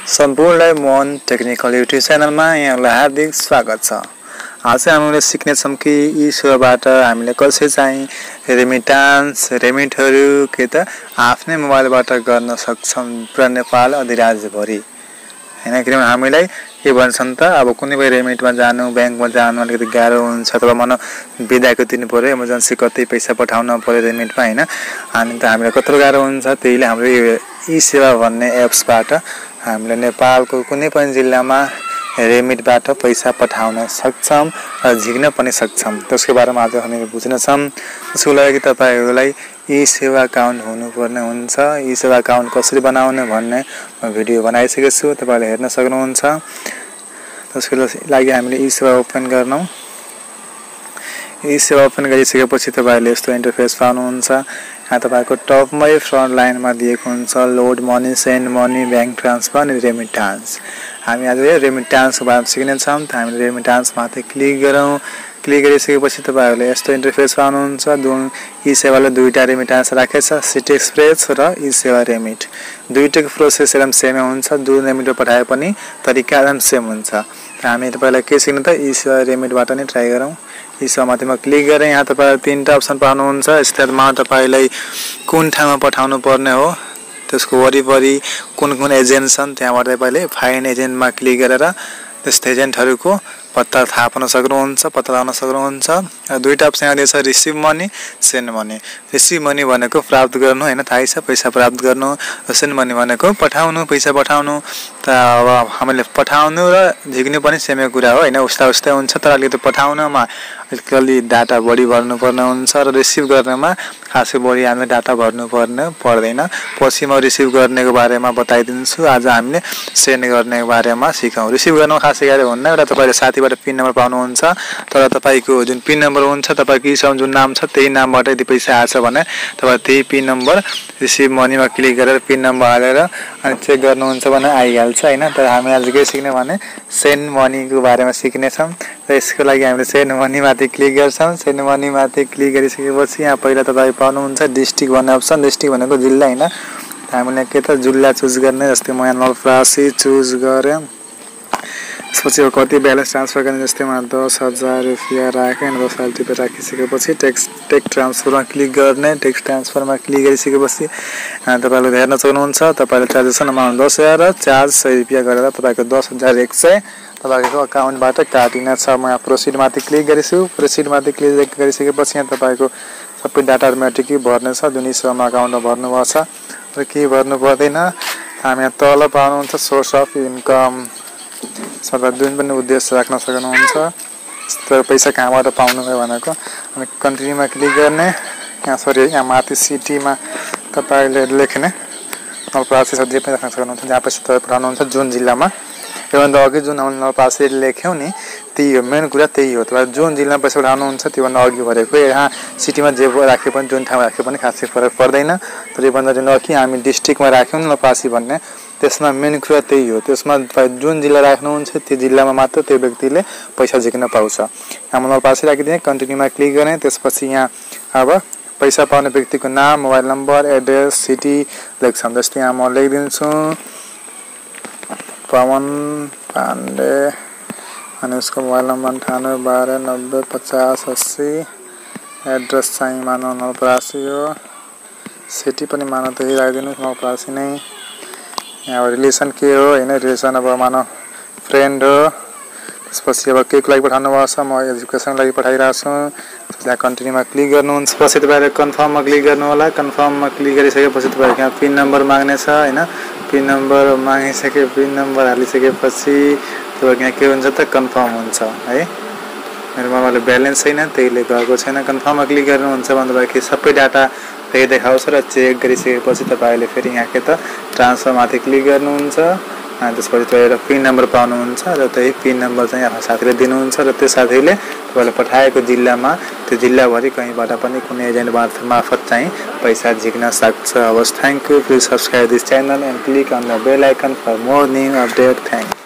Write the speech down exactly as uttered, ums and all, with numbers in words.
सम्पूर्णलाई Mohan technical YouTube च्यानलमा यहाँलाई हार्दिक स्वागत छ। आज हामीले सिक्नेछौँ कि eSewaबाट हामीले कसरी चाहिँ रेमिटान्स रेमिटहरू के त आफ्नै मोबाइलबाट गर्न सक्छौँ पुरा नेपाल अधिराज्यभरि हैन। किनभने हामीलाई के भन्छन् त अब कुनै पनि रेमिटमा जानु ब्याङ्कमा जानु अलिकति गाह्रो हुन्छ अथवा मन बिदाको दिनु पर्यो इमर्जेन्सी कतै पैसा पठाउन पर्यो रेमिटमा हैन। अनि त हामीलाई कत्रो गाह्रो हुन्छ। त्यहीले हाम्रो eSewa भन्ने एप्सबाट हामीले नेपालको कुनै पनि जिल्लामा रेमिटबाट पैसा पठाउन सक्छौं र झिक्न पनि सक्छौं। त्यसको बारेमा आज हामी बुझ्नेछौं। त्यसको लागि तपाईहरुलाई eSewa अकाउन्ट हुनुपर्ने हुन्छ। eSewa अकाउन्ट कसरी बनाउने भन्ने म भिडियो बनाइसकेको छु, तपाईले हेर्न सक्नुहुन्छ। त्यसको लागि हामीले eSewa ओपन गर्नौ। eSewa ओपन गरिसकेपछि तपाईले यस्तो इन्टरफेस पाउनुहुन्छ। यहाँ तपाईको टपमै फ्रन्ट लाइनमा दिएको हुन्छ load money, send money, bank transfer अनि रेमिटान्स। हामी आज यो रेमिटान्सको बारेमा सिक्नेछौँ। त हामीले रेमिटान्स माथि क्लिक गरौँ। क्लिक गरिसकेपछि तपाईहरुले यस्तो इन्टरफेस पाउनुहुन्छ। जुन eSewaले दुईटा रेमिटान्स राखेछ, सिटी एक्सप्रेस र eSewa रेमिट। दुईटैको प्रोसेस एकदम सेम हुन्छ। जुन रेमिट पठाए पनि तरिका एकदम सेम हुन्छ। र हामी तपाईलाई के सिक्नु त eSewa रेमिटबाट नै ट्राई गरौँ। eSewa माथिमा क्लिक गरे यहाँ तपाईले तीनटा अप्सन पाउनुहुन्छ। स्टेटमा तपाईलाई कुन ठाउँमा पठाउनु पर्ने हो, त्यसको वरिपरि कुन कुन एजेन्ट छन् त्यहाँबाट तपाईले फाइन्ड एजेन्टमा क्लिक गरेर त्यस एजेन्टहरुको पत्ता थाहा पाउन सक्नुहुन्छ, पत्ता लगाउन सक्नुहुन्छ। र दुईटा अप्सन यहाँ छ receive money, send money. Receive money भनेको प्राप्त गर्नु हैन, थाहै छ पैसा प्राप्त गर्नु। र सेन्ड मनी भनेको पठाउनु, पैसा पठाउनु। त अब हामीले पठाउनु र झिक्नु पनि सेमै कुरा हो हैन, उस्ता उस्तै हुन्छ। तर अलिकति पठाउनमा अलिकति डाटा बढी भर्नु पर्ने हुन्छ र रिसिभ गर्नमा खासै बढी हामीले डाटा भर्नु पर्ने पर्दैन। पछि म रिसिभ गर्नेको बारेमा बताइदिन्छु। आज हामीले सेन्ड गर्नेको बारेमा सिकौं। रिसिभ गर्न खासै गाह्रो हुन्न। एउटा तपाईले साथीबाट पिन नम्बर पाउनुहुन्छ। तर तपाईको जुन पिन नम्बर हुन्छ, तपाईको eSewa जुन नाम छ त्यही नामबाट यदि पैसा आछ भने तपाई त्यही पिन नम्बर रिसिभ मनीमा क्लिक गरेर पिन नम्बर हालेर अनि चेक गर्नुहुन्छ भने आइहाल्छ हैन। तर हामी आज के सिक्ने भने सेन्ड मनीको बारेमा सिक्ने छौं। र यसको लागि हामीले सेन्ड मनी माथि क्लिक गर्छौं। सेन्ड मनी माथि क्लिक गरिसकेपछि यहाँ पहिला तपाई पाउनुहुन्छ डिस्ट्रिक्ट भन्ने अप्सन। डिस्ट्रिक्ट भनेको जिल्ला हैन। हामीले के त जिल्ला चुज गर्ने। जस्तै म यहाँ नलप्रासी चुज गरे। त्यसपछि कति ब्यालेन्स ट्रान्सफर गर्ने, जस्तै म दस हजार रुपैयाँ राखेँ। दस हजार रुपैयाँ राखिसकेपछि टेक्स्ट टेक ट्रान्सफरमा क्लिक गर्ने। टेक्स्ट ट्रान्सफरमा क्लिक गरिसकेपछि तपाईले हेर्न सक्नुहुन्छ तपाईले ट्रान्जेक्सन अमाउन्ट दस हजार र चार्ज सय रुपैयाँ गरेर तपाईको दस हजार एक सय तपाईको अकाउन्टबाट काटिने छ। म यहाँ प्रोसिड माथि क्लिक गरिछु। प्रोसिड माथि क्लिक गरिसकेपछि यहाँ तपाईको सबै डाटा अटोमेटिकली भर्ने छ। जुन eSewa अकाउन्टमा भर्नु पर्छ र के भर्नु पर्दैन। हामी यहाँ तल पाउनुहुन्छ सोर्स अफ इन्कम। सबै जुन पनि उद्देश्य राख्न सक्नुहुन्छ। तर पैसा कहाँबाट पाउनु भयो भनेको अनि कन्टिन्यूमा क्लिक गर्ने। यहाँ सरी यहाँ माथि सिटीमा तपाईले लेख्ने नलप्रासी सबै पनि राख्न सक्नुहुन्छ। जहाँ पैसा तपाईले पठाउनुहुन्छ जुन जिल्लामा। योभन्दा अघि जुन हामीले नलप्रासी लेख्यौं नि त्यही हो, मेन कुरा त्यही हो। तपाईले जुन जिल्लामा पैसा पठाउनुहुन्छ त्योभन्दा अघि भरेको यहाँ सिटीमा जे राखे पनि जुन ठाउँमा राखे पनि खासै फरक पर्दैन। तर योभन्दा जुन अघि हामी डिस्ट्रिक्टमा राख्यौं नलप्रासी भन्ने त्यसमा मेन कुरा त्यही हो। त्यसमा तपाईले जुन जिल्ला राख्नुहुन्छ त्यो जिल्लामा मात्र त्यो व्यक्तिले पैसा झिक्न पाउँछ। हामी नलप्रासी राखिदिए, कन्टिन्यूमा क्लिक गर्ने। त्यसपछि यहाँ अब पैसा पाउने व्यक्तिको नाम, मोबाइल नम्बर, एड्रेस, सिटी लेख्छौं। जस्तै यहाँ म लेखिदिन्छु पवन पाण्डे अनि उसको मोबाइल नम्बर अन्ठानब्बे बाह्र नब्बे पचास अस्सी। एड्रेस चाहिँ मानव नलप्रासी हो। सिटी पनि मानव त्यही राखिदिनु नलप्रासी नै। यहाँ रिलेसन के हो हैन, रिलेसन अब मानव फ्रेन्ड हो। त्यसपछि अब के को लागि पठाउनु पर्छ, म एजुकेसनको लागि पठाइरहेको छु। त्यहाँ कन्टिन्यूमा क्लिक गर्नुहुन्छ। पछि तपाईले कन्फर्ममा क्लिक गर्नु होला। कन्फर्ममा क्लिक गरिसकेपछि तपाईको यहाँ पिन नम्बर माग्ने छ हैन। पिन नम्बर मागिसके पिन नम्बर हालिसकेपछि तपाईको यहाँ के हुन्छ त कन्फर्म हुन्छ है। मेरो मोबाइलमा ब्यालेन्स छैन त्यहीले गएको छैन। कन्फर्ममा क्लिक गर्नुहुन्छ भने तपाईको सबै डाटा त्यही देखाउँछ र चेक गरिसकेपछि तपाईले फेरि यहाँ के त ट्रान्सफर माथि क्लिक गर्नुहुन्छ। अनि त्यसपछि तपाईले पिन नम्बर पाउनुहुन्छ र त्यही पिन नम्बर चाहिँ आफ्नो साथीले दिनुहुन्छ र त्यो साथीले तपाईले पठाएको जिल्लामा त्यो जिल्लाभरि कहीँबाट पनि कुनै एजेन्ट मार्फत चाहिँ पैसा झिक्न सक्छ। हवस्, thank you. Please subscribe this channel and click on the bell icon for more new update. Thanks.